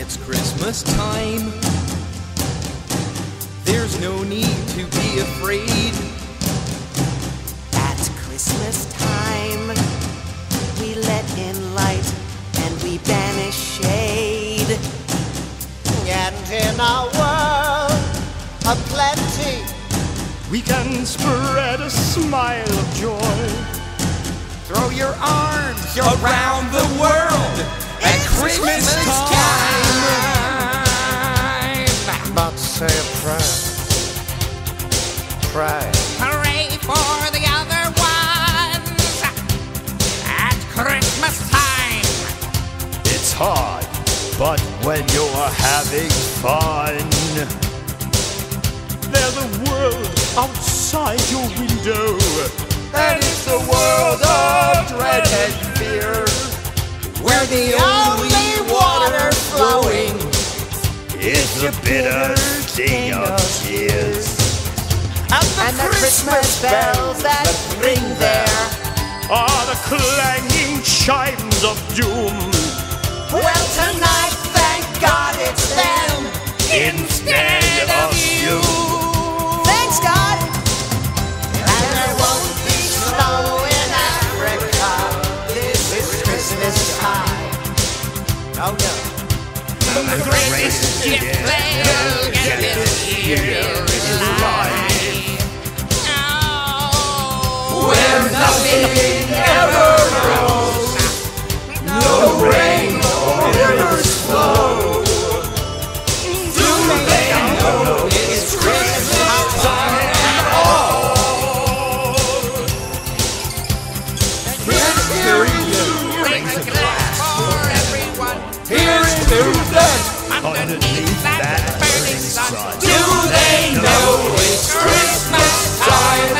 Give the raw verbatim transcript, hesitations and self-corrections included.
It's Christmas time. There's no need to be afraid. At Christmas time, we let in light and we banish shade. And in our world of plenty, we can spread a smile of joy. throw your arms Around the world at Christmas time. But say a prayer. Pray. Hooray for the other ones at Christmas time. It's hard, but when you're having fun, there's a world outside your window, and it's a world of dread and fear, Where the only water flowing is the bitter sting of tears. And the, And the Christmas bells that ring there Are the clanging chimes of doom. Well, tonight, thank God it's them Instead of you. Thanks, God. And there won't be snow in Africa this is Christmas time. Oh no. The greatest gift they'll get this year is life. Oh, where nothing ever grows, no rain or rivers flow. Do they know it's Christmas time at all? Here's to brings a glass for everyone here's to them. underneath that burning sun. Do they know it's Christmas time